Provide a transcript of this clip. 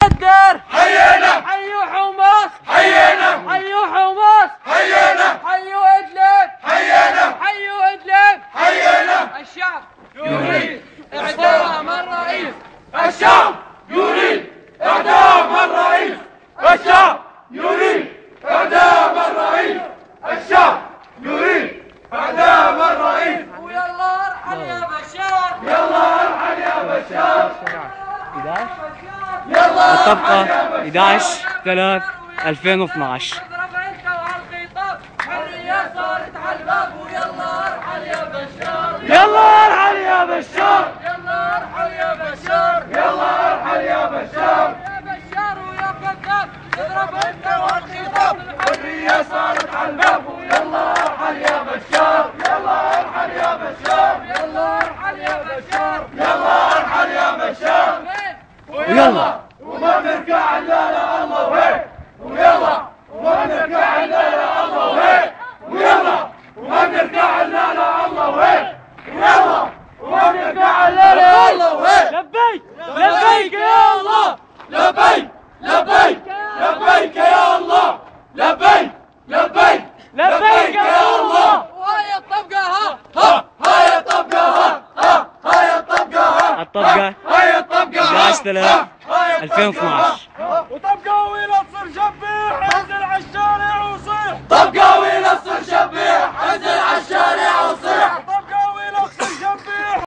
الدار حيينا، حيوا حماس حيينا، حيوا حماس حيينا، حيوا إدلب حيينا، حيوا إدلب حيينا. الشعب يريد إعدام الرئيس. الشعب يريد إعدام الرئيس. الشعب يريد إعدام الرئيس. الشعب يريد إعدام الرئيس. ويلا ارحل يا بشار. يلا ارحل يا بشار. 11 يلا الطبقة 11/3/2012. اضرب انت وهالخطاب حرية صارت على الباب. ويلا ارحل يا بشار. يلا ارحل يا بشار. يلا ارحل يا بشار. يلا ارحل يا بشار. يا بشار ويا كذاب اضرب انت وهالخطاب حرية صارت على الباب. ويلا ارحل يا بشار. يلا ارحل يا بشار. يلا ارحل يا بشار. يلا ارحل يا بشار. ويلا وما بنرجع الا الله وهيك. ويلا وما بنرجع الا الله وهيك. ويلا وما بنرجع الا الله وهيك. ويلا وما بنرجع الا الله وهيك. لبيك لبيك يا الله. لبيك لبيك لبيك يا الله. لبيك لبيك لبيك يا الله. وهي الطبقة ها هاي الطبقة. ها هاي الطبقة. الطبقة هاي الطبقة. 11/3/2012. وطبقة ويلا تصير جنبي. حنزل على الشارع وصيح طبقة